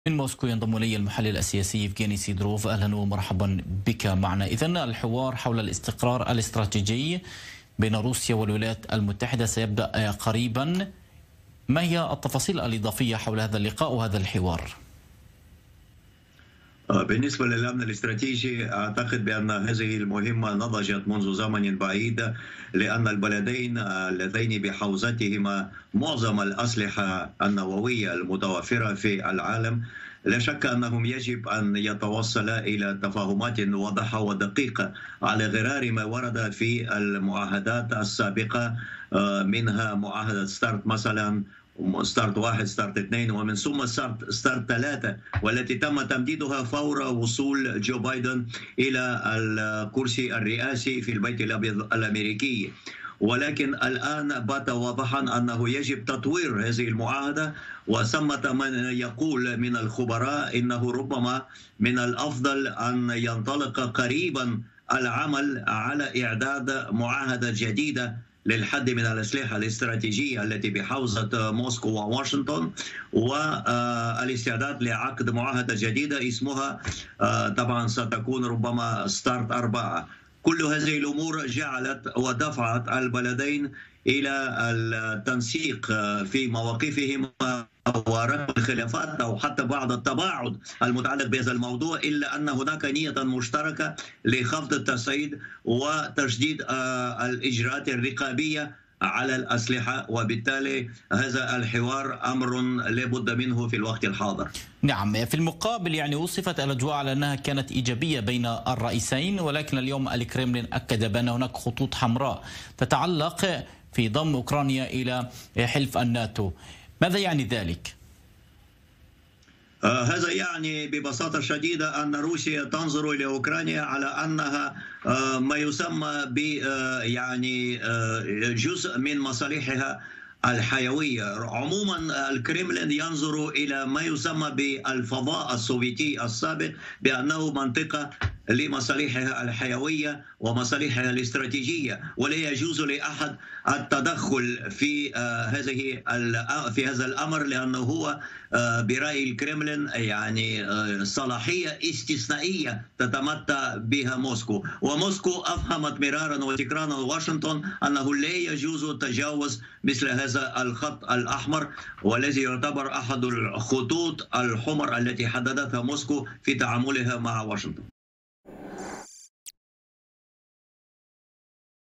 من موسكو ينضم إلي المحلل السياسي يفغيني سيدروف. أهلا ومرحبا بك معنا. إذن الحوار حول الاستقرار الاستراتيجي بين روسيا والولايات المتحدة سيبدأ قريبا. ما هي التفاصيل الإضافية حول هذا اللقاء وهذا الحوار؟ بالنسبة للأمن الاستراتيجي أعتقد بأن هذه المهمة نضجت منذ زمن بعيد، لأن البلدين اللذين بحوزتهما معظم الأسلحة النووية المتوفرة في العالم لا شك أنهم يجب أن يتوصلا إلى تفاهمات واضحة ودقيقة على غرار ما ورد في المعاهدات السابقة، منها معاهدة ستارت مثلا، ستارت 1 ستارت 2 ومن ثم ستارت 3، والتي تم تمديدها فور وصول جو بايدن إلى الكرسي الرئاسي في البيت الأبيض الأمريكي. ولكن الآن بات واضحا أنه يجب تطوير هذه المعاهدة، وثمة من يقول من الخبراء إنه ربما من الأفضل أن ينطلق قريبا العمل على إعداد معاهدة جديدة للحد من الأسلحة الاستراتيجية التي بحوزة موسكو وواشنطن، والاستعداد لعقد معاهدة جديدة اسمها طبعا ستكون ربما ستارت 4. كل هذه الأمور جعلت ودفعت البلدين إلى التنسيق في مواقفهما ورفع الخلافات أو حتى بعض التباعد المتعلق بهذا الموضوع، إلا أن هناك نية مشتركة لخفض التصعيد وتشديد الإجراءات الرقابية على الأسلحة، وبالتالي هذا الحوار أمر لابد منه في الوقت الحاضر. نعم، في المقابل وصفت الأجواء على أنها كانت إيجابية بين الرئيسين، ولكن اليوم الكرملين أكد بأن هناك خطوط حمراء تتعلق في ضم أوكرانيا إلى حلف الناتو. ماذا يعني ذلك؟ هذا يعني ببساطة شديدة أن روسيا تنظر إلى أوكرانيا على أنها ما يسمى ب جزء من مصالحها الحيوية. عموما الكرملين ينظر إلى ما يسمى بالفضاء السوفيتي السابق بأنه منطقة لمصالحها الحيوية ومصالحها الاستراتيجية، ولا يجوز لأحد التدخل في هذا الأمر، لأنه هو برأي الكرملين صلاحية استثنائية تتمتع بها موسكو، وموسكو أفهمت مرارا وتكرارا واشنطن أنه لا يجوز تجاوز مثل هذا الخط الأحمر، والذي يعتبر أحد الخطوط الحمر التي حددتها موسكو في تعاملها مع واشنطن.